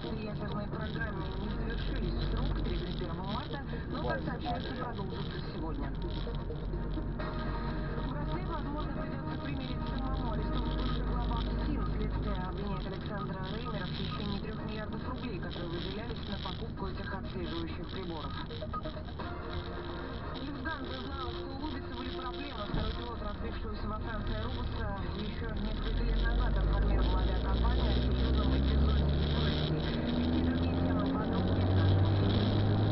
при ядерной программе не завершились в срок 31 марта, но, как сообщается, продолжатся сегодня. Браслет, возможно, придется примерить самому. Арестован бывший глава ФСИН. Следствие обвиняет Александра Реймера в хищении 3 миллиардов рублей, которые выделялись на покупку этих отслеживающих приборов. Люфтганза знала, что у Лубица были проблемы. Второй пилот разбившегося во Франции Аэробуса еще несколько лет назад информировал авиакомпанию о серьезном эпизоде в России. Эти и другие темы подробнее в нашем эфире.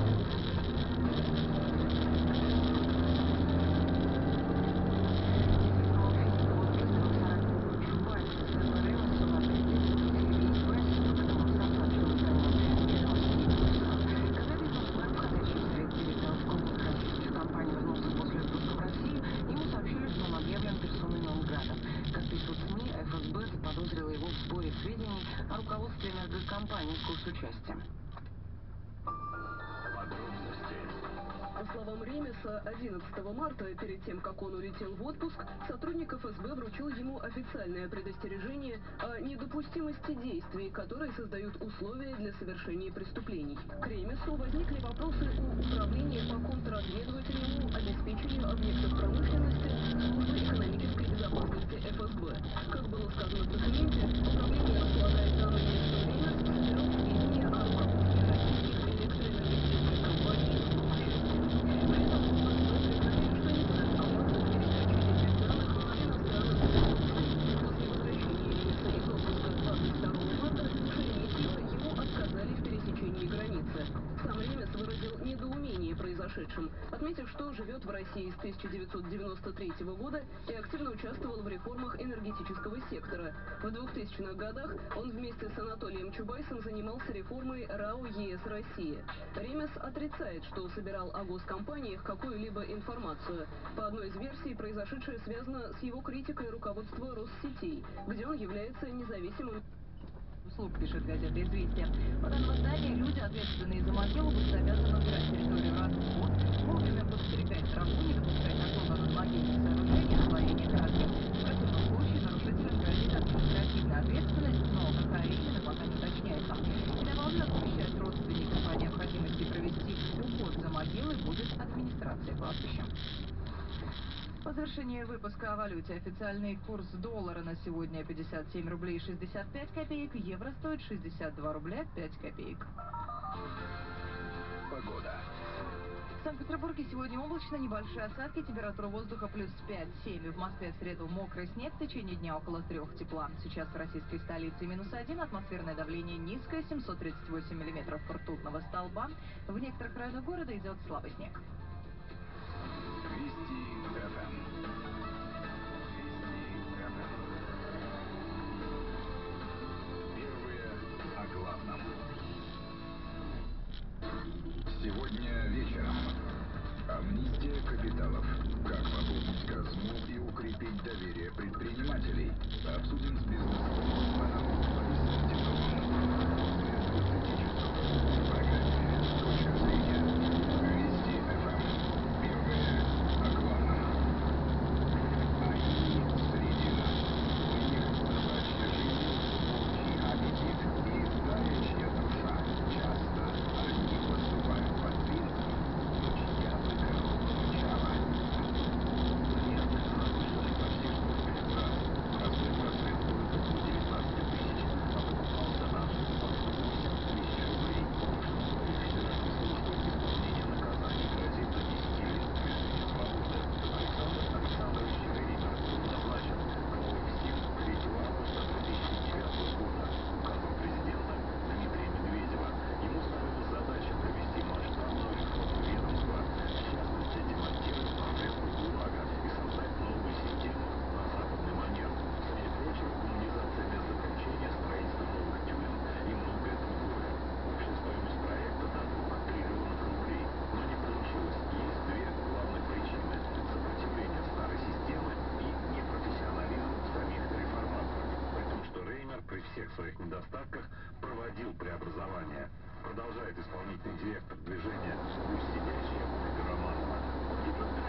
Заподозрила его в сборе сведений о руководстве энергокомпании с госучастием. По словам Ремеса, 11 марта, перед тем, как он улетел в отпуск, сотрудник ФСБ вручил ему официальное предостережение о недопустимости действий, которые создают условия для совершения преступлений. К Ремесу возникли вопросы у Управления по контрразведывательному обеспечению объектов промышленности Службы экономической безопасности ФСБ. Как было сказано в документе, управление располагает данными, что Ремес собирал сведения о руководстве российских электроэнергетических компаний с госучастием. При этом ФСБ пригрозил, что не даст опасных передачи этих данных иностранным государствам. После возвращения Ремеса из отпуска 22 марта Шереметьево ему отказали в пересечении границы. Сам Ремес выразил недоумение произошедшим, отметив, что живет в России с 1993 года и активно участвовал в реформах энергетического сектора. В 2000-х годах он вместе с Анатолием Чубайсом занимался реформой РАО ЕС России. Ремес отрицает, что собирал о госкомпаниях какую-либо информацию. По одной из версий, произошедшее связано с его критикой руководства Россетей, где он является независимым услуг, пишет газета «Известия». По данным издания, люди, ответственные за могилу, будут обязаны убирать территорию раз в год, вовремя подстерегать траву, не допускать наклона над могильных сооружений, наслоение краски. В противном случае нарушителям грозит административная ответственность, но какая именно, пока не уточняется. И добавлю, оповещать родственников о необходимости провести уход за могилой будет администрация кладбища. По завершении выпуска о валюте. Официальный курс доллара на сегодня 57 рублей 65 копеек. Евро стоит 62 рубля 5 копеек. Погода. В Санкт-Петербурге сегодня облачно, небольшие осадки, температура воздуха плюс 5-7. В Москве в среду мокрый снег, в течение дня около 3 тепла. Сейчас в российской столице -1, атмосферное давление низкое, 738 миллиметров ртутного столба. В некоторых районах города идет слабый снег. Вести ФМ. Первые о главном. Сегодня вечером. Амнистия капиталов. Как пополнить казну и укрепить доверие предпринимателей. Обсудим с бизнес-омбудсменом Борисом Титовым. После 20 часов. В программе «Точка зрения». Вести ФМ. Первые о главном. Они среди нас. У них собачья жизнь, волчий аппетит и заячья душа. Часто они поступают по принципу, чья бы корова мычала. Нет, завышенный почти что в 5 раз. Простой портрет стоит около 19 тысяч, а покупался на 180 тысяч рублей. Высший федеральный суд исполнения наказаний грозит до 10 лет лишения свободы. Александр Александрович Реймер назначен главой ФСИН 3 августа 2009 года указом президента Дмитрия Медведева. Ему ставилась задача провести масштабную реформу ведомства, в частности, демонтировать прогрессную ГУЛАГа и создать новую систему на западный манер. Среди прочего, гуманизация места заключения, строительство новых тюрем и многое другое. Общая стоимость проекта до 2 триллионов рублей. Но не получилось. Есть две главных причины: сопротивление старой системы и непрофессионализм самих реформаторов. При том, что Реймер при всех своих недостатках проводил преобразование. Продолжает исполнительный директор движения «Пусть сидящие» Ольга Романова. Погибших